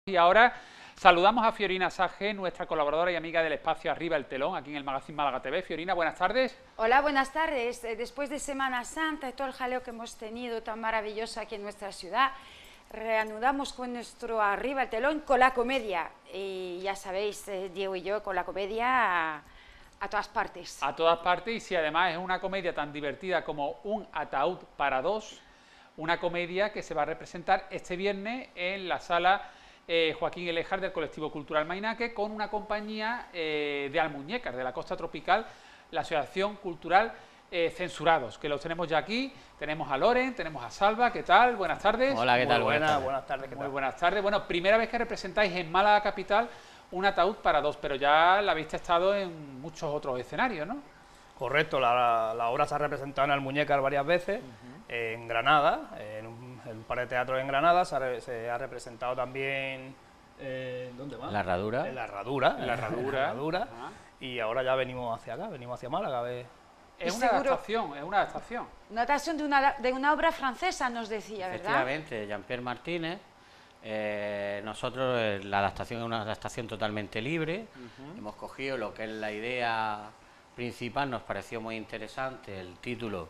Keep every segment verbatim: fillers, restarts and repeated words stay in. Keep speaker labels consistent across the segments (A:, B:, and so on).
A: Y ahora saludamos a Fiorina Sage, nuestra colaboradora y amiga del espacio Arriba el Telón, aquí en el Magazine Málaga T V. Fiorina, buenas tardes.
B: Hola, buenas tardes. Después de Semana Santa y todo el jaleo que hemos tenido tan maravilloso aquí en nuestra ciudad, reanudamos con nuestro Arriba el Telón con la comedia. Y ya sabéis, Diego y yo, con la comedia a, a todas partes.
A: A todas partes, y si además es una comedia tan divertida como Un ataúd para dos, una comedia que se va a representar este viernes en la sala eh, Joaquín Elejar del Colectivo Cultural Mainaque, con una compañía eh, de almuñécas de la costa tropical, la Asociación Cultural eh, Censurados, que los tenemos ya aquí. Tenemos a Loren, tenemos a Salva. ¿Qué tal? Buenas tardes.
C: Hola, ¿qué tal?
A: Muy
C: buenas,
A: buenas,
C: buenas tardes. ¿qué
A: Muy
C: tal?
A: buenas tardes. Bueno, primera vez que representáis en Málaga capital Un ataúd para dos, pero ya la habéis estado en muchos otros escenarios, ¿no?
C: Correcto, la, la obra se ha representado en Almuñécar varias veces, uh-huh. en Granada, en un, en un par de teatros en Granada, se ha, se ha representado también... Eh, ¿Dónde más?
D: La Herradura.
C: En la Herradura.
A: En la Herradura.
C: En la Herradura. Uh-huh. Y ahora ya venimos hacia acá, venimos hacia Málaga. A ver.
A: Es una adaptación, es una adaptación.
B: Una adaptación de una, de una obra francesa, nos decía, ¿verdad?
D: Efectivamente, Jean-Pierre Martínez. Eh, nosotros, eh, la adaptación es una adaptación totalmente libre. Uh-huh. Hemos cogido lo que es la idea principal, nos pareció muy interesante el título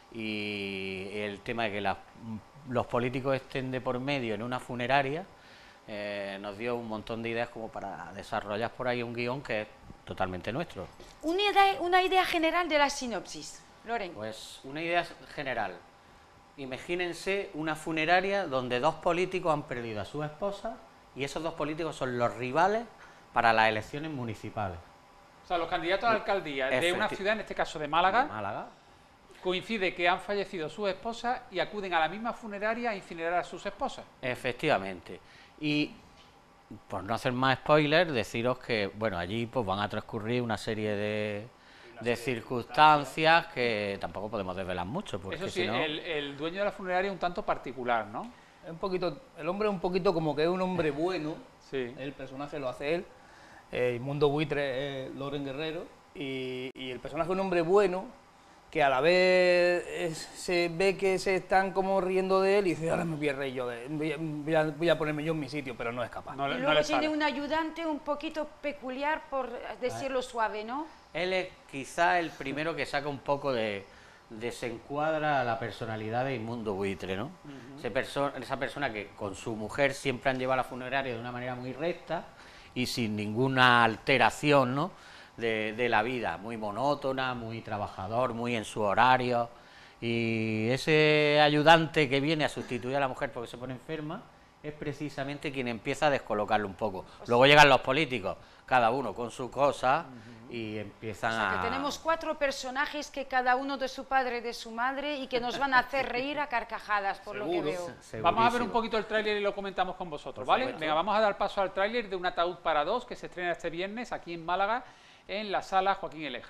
D: y el tema de que la, los políticos estén de por medio en una funeraria. Eh, nos dio un montón de ideas como para desarrollar por ahí un guión que es totalmente nuestro.
B: Una idea, una idea general de la sinopsis, Loren.
D: Pues una idea general. Imagínense una funeraria donde dos políticos han perdido a su esposa y esos dos políticos son los rivales para las elecciones municipales.
A: O sea, los candidatos a la alcaldía de una ciudad, en este caso de Málaga,
D: de Málaga,
A: coincide que han fallecido sus esposas y acuden a la misma funeraria a incinerar a sus esposas.
D: Efectivamente. Y por no hacer más spoilers, deciros que bueno, allí pues van a transcurrir una serie de, de circunstancias que tampoco podemos desvelar mucho. Porque
A: Eso sí,
D: si no...
A: el, el dueño de la funeraria es un tanto particular, ¿no?
C: Es un poquito, el hombre es un poquito como que es un hombre bueno,
A: sí.
C: El personaje lo hace él, eh, Mundo Buitre es Loren Guerrero, y, y el personaje es un hombre bueno, que a la vez es, se ve que se están como riendo de él y dice, ahora me voy a reír yo, de, voy, a, voy, a, voy a ponerme yo en mi sitio, pero no es capaz.
A: No,
B: y
A: no
B: luego
A: le
B: tiene
A: sale.
B: un ayudante un poquito peculiar, por decirlo suave, ¿no?
D: Él es quizá el primero que saca un poco de... desencuadra la personalidad de Mundo Buitre, ¿no? Uh-huh. Ese perso esa persona que con su mujer siempre han llevado a la funeraria de una manera muy recta y sin ninguna alteración, ¿no?, de, de la vida, muy monótona, muy trabajador, muy en su horario, y ese ayudante que viene a sustituir a la mujer porque se pone enferma es precisamente quien empieza a descolocarlo un poco. Luego llegan los políticos, cada uno con su cosa, uh-huh. y empiezan
B: o sea, que
D: a...
B: tenemos cuatro personajes que cada uno de su padre y de su madre y que nos van a hacer reír a carcajadas, por
C: Seguro,
B: lo que veo.
D: Segurísimo.
A: Vamos a ver un poquito el tráiler y lo comentamos con vosotros, ¿vale? Venga, vamos a dar paso al tráiler de Un ataúd para dos, que se estrena este viernes aquí en Málaga, en la sala Joaquín Elejar.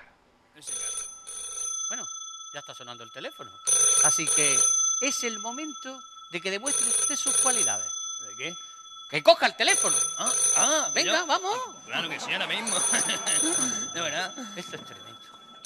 D: Bueno, ya está sonando el teléfono. Así que es el momento de que demuestre usted sus cualidades.
C: ¿De qué?
D: ¡Que coja el teléfono!
C: Ah, ah
D: Venga,
C: yo...
D: vamos.
C: Claro que sí, ahora mismo. De verdad.
D: Esto es tremendo.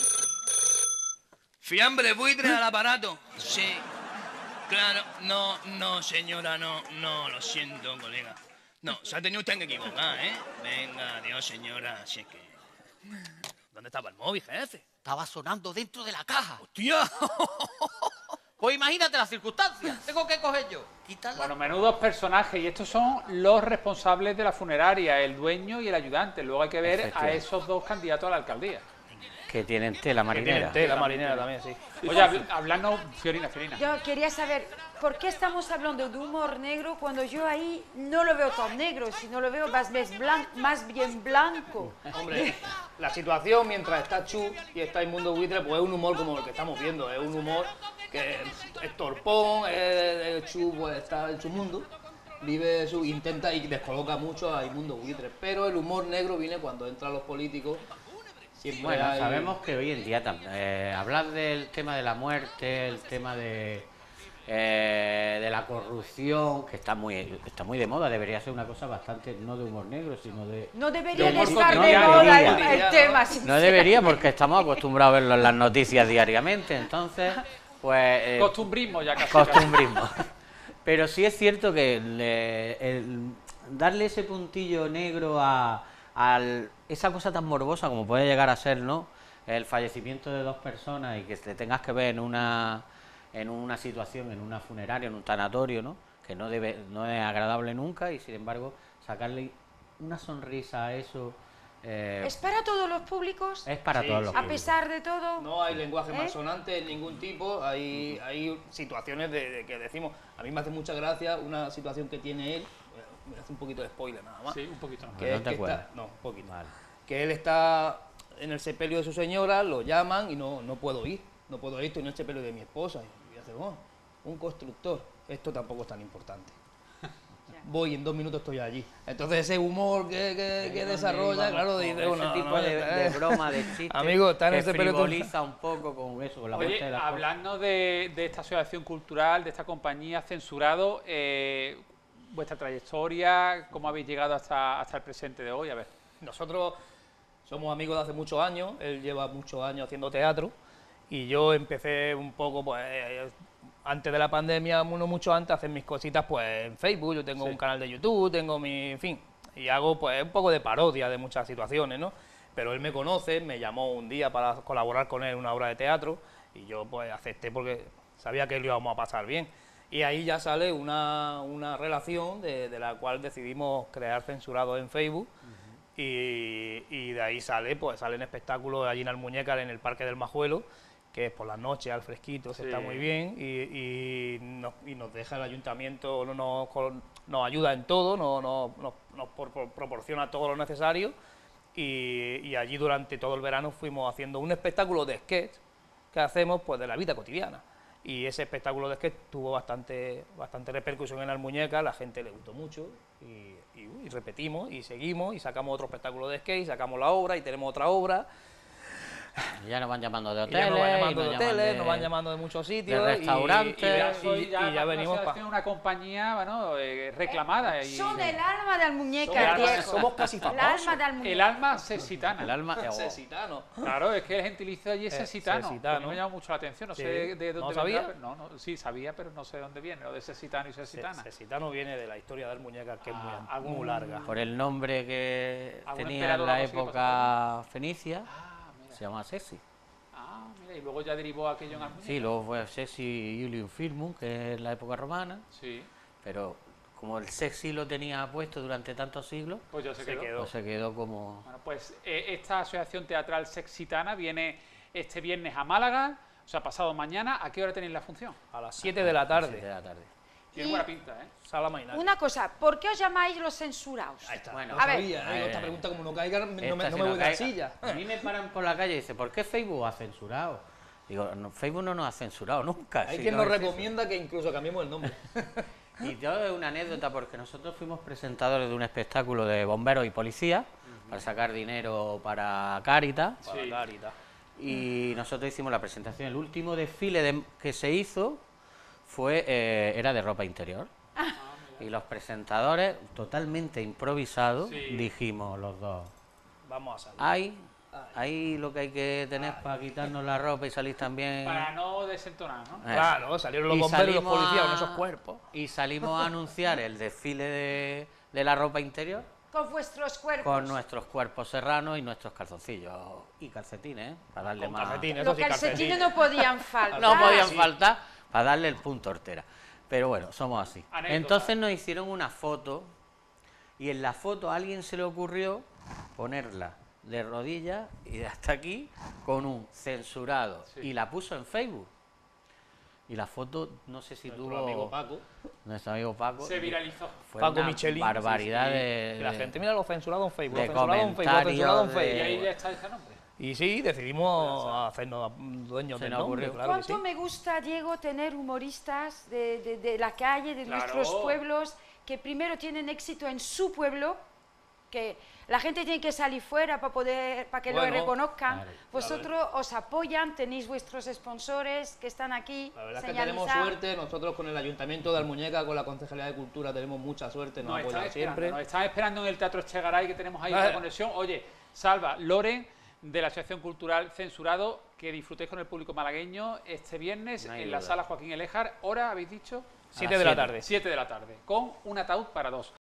E: Fiambre buitre al aparato. Sí. Claro, no, no, señora, no, no, lo siento, colega. No, se ha tenido usted que equivocar, ¿eh? Venga, adiós, señora, si es que... ¿Dónde estaba el móvil, jefe?
D: Estaba sonando dentro de la caja.
E: ¡Hostia!
D: Pues imagínate las circunstancias. Tengo que coger yo. Quitarla.
A: Bueno, menudos personajes, y estos son los responsables de la funeraria, el dueño y el ayudante. Luego hay que ver a esos dos candidatos a la alcaldía.
D: Que tienen tela marinera.
C: Tienen tela marinera también, sí.
A: Oye, habl hablando, Fiorina, Fiorina.
B: Yo quería saber, ¿por qué estamos hablando de humor negro cuando yo ahí no lo veo tan negro, sino lo veo más, más, blan más bien blanco?
C: Hombre, la situación mientras está Chu y está Mundo Buitre, pues es un humor como el que estamos viendo, es un humor que es torpón, es, Chu pues está en su mundo, vive su, intenta y descoloca mucho a Mundo Buitre, pero el humor negro viene cuando entran los políticos. Siempre
D: bueno,
C: hay...
D: sabemos que hoy en día eh, hablar del tema de la muerte, el tema de, eh, de la corrupción, que está muy está muy de moda, debería ser una cosa bastante, no de humor negro, sino de...
B: No debería
A: de
B: de estar
A: no
B: de
A: debería.
B: moda el, el tema.
D: No debería, porque estamos acostumbrados a verlo en las noticias diariamente, entonces, pues... Eh,
A: Costumbrismo ya casi.
D: Costumbrismo. Pero sí es cierto que le, el, darle ese puntillo negro a, a esa cosa tan morbosa como puede llegar a ser, ¿no? El fallecimiento de dos personas y que te tengas que ver en una, en una situación, en una funeraria, en un tanatorio, ¿no? Que no, debe, no es agradable nunca y, sin embargo, sacarle una sonrisa a eso... Eh,
B: ¿Es para todos los públicos?
D: Es para
C: Sí,
D: todos los
C: sí.
B: A
D: públicos.
B: pesar de todo.
C: No hay lenguaje
B: ¿Eh?
C: malsonante de ningún tipo, hay, hay situaciones de, de que decimos, a mí me hace mucha gracia una situación que tiene él, me hace un poquito de spoiler nada más,
A: Sí, un poquito más.
C: que
D: No
C: es
D: te
C: que
D: acuerdas.
C: está, no, un poquito,
D: Vale.
C: que él está en el sepelio de su señora, lo llaman y no, no puedo ir, no puedo ir, estoy en el sepelio de mi esposa, y hace, oh, un constructor, esto tampoco es tan importante. Voy, en dos minutos estoy allí. Entonces ese humor que, que, que desarrolla, claro, dice
D: ese
C: uno,
D: tipo
C: no,
D: de, de
C: eh,
D: broma, de chiste,
C: Amigo, está en
D: que
C: ese periodo-
D: frivoliza un poco con eso, con la muerte
A: Oye,
D: de las cosas.
A: hablando de, de esta asociación cultural, de esta compañía Censurado, eh, vuestra trayectoria, cómo habéis llegado hasta, hasta el presente de hoy, a ver.
C: Nosotros somos amigos de hace muchos años, él lleva muchos años haciendo teatro y yo empecé un poco, pues, eh, antes de la pandemia, no mucho antes, a hacer mis cositas pues en Facebook, yo tengo
A: Sí.
C: un canal de YouTube, tengo mi, en fin, y hago pues un poco de parodia de muchas situaciones, ¿no? Pero él me conoce, me llamó un día para colaborar con él en una obra de teatro y yo pues acepté porque sabía que lo íbamos a pasar bien. Y ahí ya sale una, una relación de, de la cual decidimos crear Censurado en Facebook. Y, y de ahí sale, pues salen espectáculos allí en Almuñécar, en el Parque del Majuelo, que es por las noches al fresquito, se
A: Sí.
C: está muy bien, y, y, nos, y nos deja el ayuntamiento, no- nos, col- nos ayuda en todo, nos, nos, nos- nos por- por- proporciona todo lo necesario, y, y allí durante todo el verano fuimos haciendo un espectáculo de sketch que hacemos pues de la vida cotidiana. Y ese espectáculo de sketch tuvo bastante, bastante repercusión en Almuñécar, la gente le gustó mucho, y, y, y repetimos, y seguimos, y sacamos otro espectáculo de sketch, y sacamos la obra, y tenemos otra obra,
D: Y ya nos van llamando de
C: y
D: hoteles,
C: ya nos van
D: y
C: llamando de
D: nos llaman
C: hoteles,
D: de-
C: nos van llamando de muchos sitios,
D: de
C: y-
D: restaurantes.
C: y, y,
A: Ya
C: y-
A: soy
C: y
A: ya,
C: ya
A: una
C: venimos para...
A: asociación, una compañía, bueno, eh, reclamada. y,
B: Son el alma del muñeca,
A: Somos-
B: Diego.
C: somos casi
B: El
C: famosos.
B: alma del muñeca.
A: el alma sesitana.
D: El alma... oh,
C: Sesitano.
A: Claro, es que el gentilicio allí es
C: Eh,
A: sesitano.
C: sesitano.
A: A mí me llama mucho la atención. No
C: Sí.
A: sé de, de
C: ¿No
A: dónde
C: sabía?
A: vendrá, pero- no, no, sí, sabía, pero no sé de dónde viene, lo de sesitano y sesitana.
C: Sesitano viene de la historia del muñeca, que es muy,
A: Ah,
C: muy
A: algún-
C: larga.
D: Por el nombre que
A: ¿Algún
D: tenía en
A: emperador
D: la
A: o algo así que
D: época fenicia,
A: Ah, mira.
D: se llama Sesi.
A: Ah, mira, y luego ya derivó aquello en Almuñécar.
D: Sí, luego fue Sesi Iulium Firmum, que es la época romana,
A: Sí,
D: pero como el Sesi lo tenía puesto durante tantos siglos,
A: pues yo se,
C: Se
A: quedó.
C: quedó.
D: pues se quedó como...
A: Bueno, pues eh, esta asociación teatral sexitana viene este viernes a Málaga, o sea, pasado mañana. ¿A qué hora tenéis la función?
C: A las siete de la
D: siete de
C: tarde,
D: la tarde.
A: Tiene
B: Y-
A: buena pinta, ¿eh?
C: Sala Mainar.
B: Una cosa, ¿por qué os llamáis los censurados?
C: Ahí está.
D: Bueno,
C: no
B: a ver.
C: sabía,
D: a
C: ¿eh?
D: ver.
C: Esta pregunta como no caiga, no me,
D: Esta,
C: no
D: si
C: me
D: no
C: voy de la
D: caiga.
C: silla.
D: A mí me paran por la calle y dicen, ¿por qué Facebook ha censurado? Digo, no, Facebook no nos ha censurado nunca.
C: Hay
D: si
C: quien
D: no
C: nos
D: es eso.
C: recomienda que incluso cambiemos el nombre.
D: Y yo es una anécdota porque nosotros fuimos presentadores de un espectáculo de bomberos y policías para sacar dinero para Cáritas
C: Para
A: Sí.
C: Clarita.
D: y nosotros hicimos la presentación. El último desfile de- que se hizo fue eh, era de ropa interior. Y los presentadores, totalmente improvisados,
A: Sí.
D: dijimos los dos,
C: Vamos a salir.
D: hay, hay lo que hay que tener para quitarnos la ropa y salir también...
A: Para no desentonar, ¿no?
D: Eh,
C: Claro, salieron los
D: y
C: bomberos y los
D: salimos
C: policías con
D: a-
C: esos cuerpos.
D: Y salimos a anunciar el desfile de, de la ropa interior
B: Con vuestros cuerpos.
D: con nuestros cuerpos serranos y nuestros calzoncillos y calcetines, ¿eh? Para darle
C: Con
D: más...
C: calcetines,
B: Los
C: eso sí,
B: calcetines
C: calcetines.
B: no podían faltar.
D: No podían
C: sí.
D: faltar para darle el punto hortera. Pero bueno, somos así.
A: Anécdota.
D: Entonces nos hicieron una foto y en la foto a alguien se le ocurrió ponerla de rodillas y de hasta aquí con un censurado
A: Sí.
D: y la puso en Facebook. Y la foto, no sé si
C: Nuestro
D: tuvo...
C: amigo Paco.
D: Nuestro amigo Paco.
A: Se viralizó.
D: Fue
C: Paco
D: una
C: Michelin.
D: barbaridad
C: sí, sí.
D: de,
C: Y la
D: de-
C: gente, mira, lo censurado en Facebook,
D: de
C: lo censurado en Facebook, lo
D: comentarios,
C: censurado en
D: de-
A: Y
C: Facebook.
A: ahí ya está ese nombre.
C: Y sí, decidimos hacernos dueños
D: Se
C: del
D: nos
C: nombre,
D: ocurrió.
C: claro que sí.
B: ¿Cuánto me gusta, Diego, tener humoristas de, de- de la calle, de
A: Claro.
B: nuestros pueblos, que primero tienen éxito en su pueblo, que la gente tiene que salir fuera para poder, para que
C: Bueno,
B: lo reconozcan.
D: claro.
B: Vosotros os apoyan, tenéis vuestros sponsores que están aquí
C: La verdad es que tenemos
B: señalizados.
C: suerte, nosotros con el Ayuntamiento de Almuñécar, con la Concejalía de Cultura, tenemos mucha suerte, nos
A: Nos están,
C: apoyan
A: esperando,
C: siempre.
A: nos están esperando en el Teatro Echegaray, que tenemos ahí
C: Ah.
A: esta conexión. Oye, Salva, Loren, de la Asociación Cultural Censurado, que disfrutéis con el público malagueño este viernes
D: No hay
A: en la
D: duda.
A: Sala Joaquín Eléjar. Hora, habéis dicho,
C: siete
D: las
C: de la
D: siete.
C: tarde.
A: siete de la tarde, con un ataúd para dos.